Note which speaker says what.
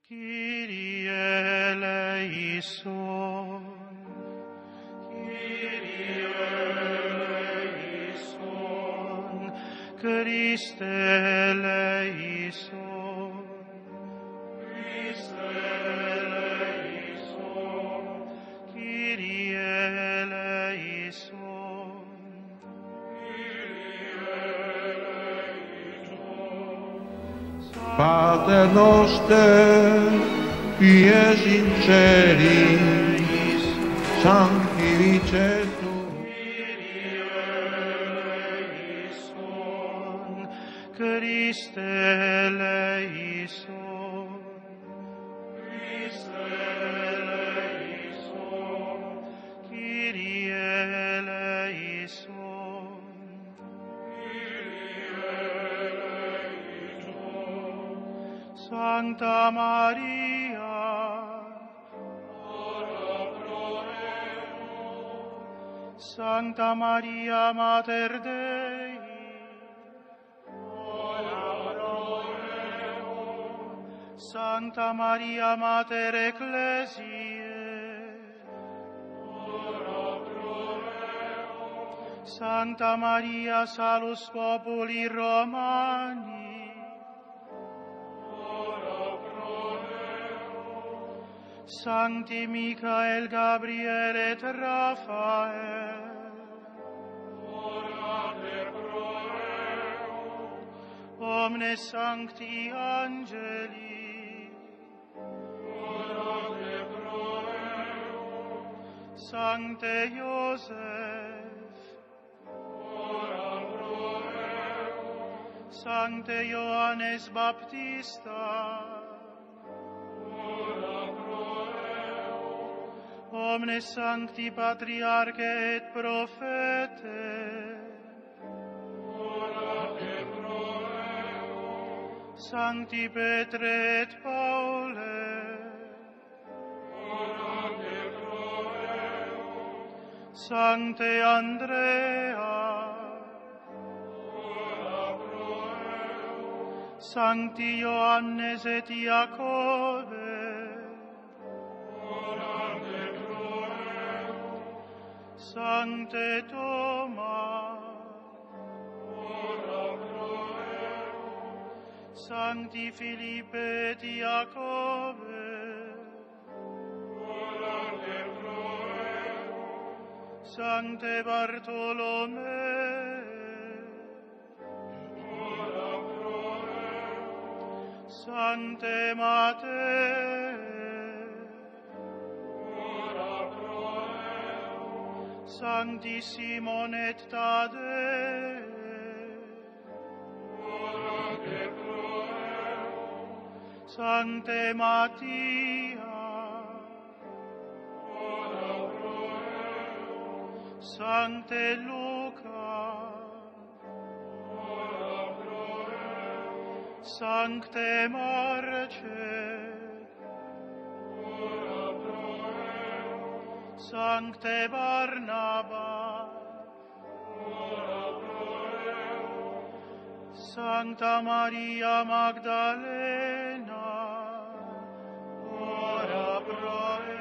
Speaker 1: Kyrie eleison. Kyrie eleison. Christe eleison. Christe eleison. Kyrie eleison.
Speaker 2: Pater noster, qui es in celis, sanctificetur.
Speaker 1: Kyrie eleison. Christe eleison. Christe eleison. Kyrie eleison. Sancta Maria, ora pro nobis. Sancta Maria, Mater Dei, ora pro nobis. Sancta Maria, Mater Ecclesiae, ora pro nobis. Sancta Maria, Salus Populi Romani, Sancti Michael, Gabriel et Raphael, orate pro nobis. Omnes sancti angeli, orate pro nobis. Sancte Joseph, ora pro nobis. Sancte Ioannes Baptista, omnes sancti patriarche et prophete, orate pro nobis. Sancti Petre et Paule, orate pro nobis. Sancte Andrea, ora pro nobis. Sancti Ioannes et Iacobe, Sancte Thomas, ora pro nobis. Sancti Philippe et Iacobe, orate pro nobis. Sancte Bartolomee, ora pro nobis. Sancte Matteo, Sancti Simon et Tadei, orate pro nobis. Sancte Mattia, ora pro nobis. Sancte Luca, ora pro nobis. Sancte Marce, Sancte Barnaba, ora pro nobis. Sancta Maria Magdalena, ora pro nobis.